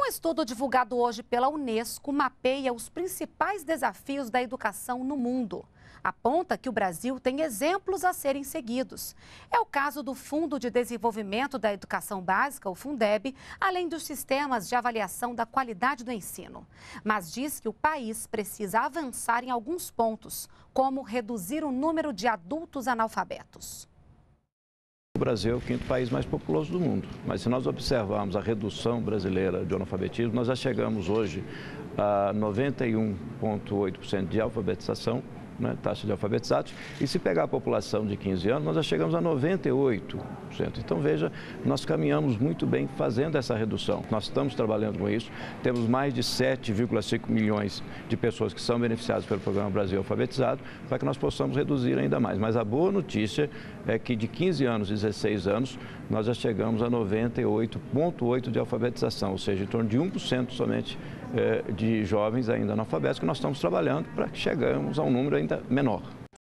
estudo divulgado hoje pela Unesco mapeia os principais desafios da educação no mundo. Aponta que o Brasil tem exemplos a serem seguidos. É o caso do Fundo de Desenvolvimento da Educação Básica, o Fundeb, além dos sistemas de avaliação da qualidade do ensino. Mas diz que o país precisa avançar em alguns pontos, como reduzir o número de adultos analfabetos. O Brasil é o quinto país mais populoso do mundo, mas se nós observarmos a redução brasileira de analfabetismo, nós já chegamos hoje a 91,8% de alfabetização, taxa de alfabetizados, e se pegar a população de 15 anos, nós já chegamos a 98%. Então, veja, nós caminhamos muito bem fazendo essa redução. Nós estamos trabalhando com isso, temos mais de 7,5 milhões de pessoas que são beneficiadas pelo Programa Brasil Alfabetizado, para que nós possamos reduzir ainda mais. Mas a boa notícia é que de 15 anos, 16 anos, nós já chegamos a 98,8% de alfabetização, ou seja, em torno de 1% somente de jovens ainda analfabetos, que nós estamos trabalhando para que cheguemos a um número ainda menor.